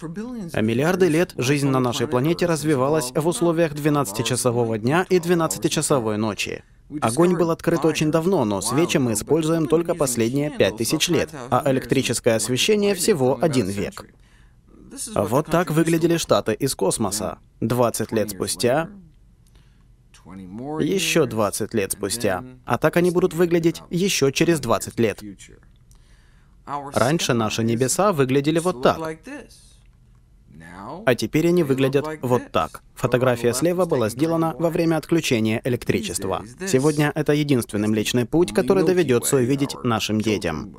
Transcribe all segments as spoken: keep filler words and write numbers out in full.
А миллиарды лет жизнь на нашей планете развивалась в условиях двенадцатичасового дня и двенадцатичасовой ночи. Огонь был открыт очень давно, но свечи мы используем только последние пять тысяч лет, а электрическое освещение всего один век. Вот так выглядели Штаты из космоса. двадцать лет спустя, еще двадцать лет спустя, а так они будут выглядеть еще через двадцать лет. Раньше наши небеса выглядели вот так, а теперь они выглядят вот так. Фотография слева была сделана во время отключения электричества. Сегодня это единственный Млечный Путь, который доведется увидеть нашим детям.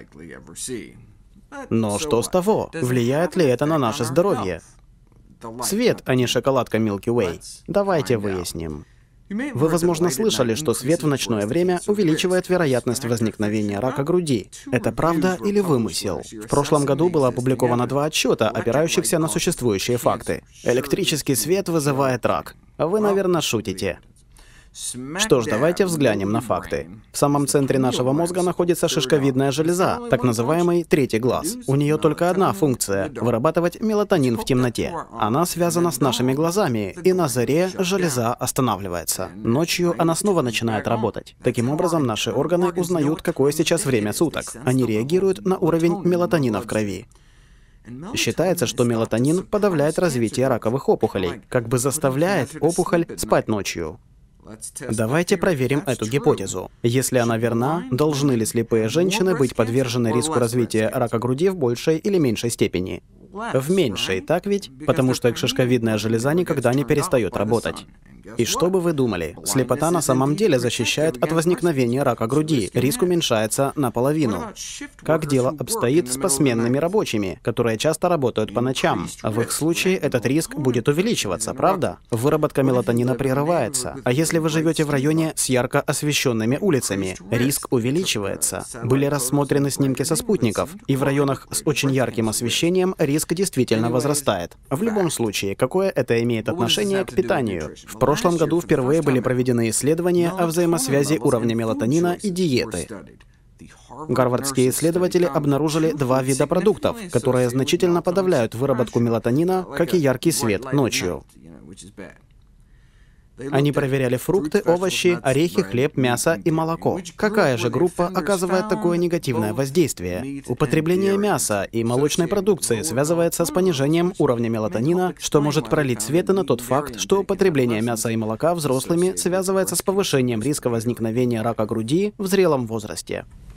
Но что с того? Влияет ли это на наше здоровье? Свет, а не шоколадка Milky Way. Давайте выясним. Вы, возможно, слышали, что свет в ночное время увеличивает вероятность возникновения рака груди. Это правда или вымысел? В прошлом году было опубликовано два отчета, опирающихся на существующие факты. Электрический свет вызывает рак. Вы, наверное, шутите. Что ж, давайте взглянем на факты. В самом центре нашего мозга находится шишковидная железа, так называемый третий глаз. У нее только одна функция — вырабатывать мелатонин в темноте. Она связана с нашими глазами, и на заре железа останавливается. Ночью она снова начинает работать. Таким образом, наши органы узнают, какое сейчас время суток. Они реагируют на уровень мелатонина в крови. Считается, что мелатонин подавляет развитие раковых опухолей, как бы заставляет опухоль спать ночью. Давайте проверим эту гипотезу. Если она верна, должны ли слепые женщины быть подвержены риску развития рака груди в большей или меньшей степени? В меньшей, так ведь? Потому что шишковидная железа никогда не перестает работать. И что бы вы думали? Слепота на самом деле защищает от возникновения рака груди. Риск уменьшается наполовину. Как дело обстоит с посменными рабочими, которые часто работают по ночам? В их случае этот риск будет увеличиваться, правда? Выработка мелатонина прерывается. А если вы живете в районе с ярко освещенными улицами, риск увеличивается. Были рассмотрены снимки со спутников, и в районах с очень ярким освещением риск действительно возрастает. В любом случае, какое это имеет отношение к питанию? В В прошлом году впервые были проведены исследования о взаимосвязи уровня мелатонина и диеты. Гарвардские исследователи обнаружили два вида продуктов, которые значительно подавляют выработку мелатонина, как и яркий свет ночью. Они проверяли фрукты, овощи, орехи, хлеб, мясо и молоко. Какая же группа оказывает такое негативное воздействие? Употребление мяса и молочной продукции связывается с понижением уровня мелатонина, что может пролить свет на тот факт, что употребление мяса и молока взрослыми связывается с повышением риска возникновения рака груди в зрелом возрасте.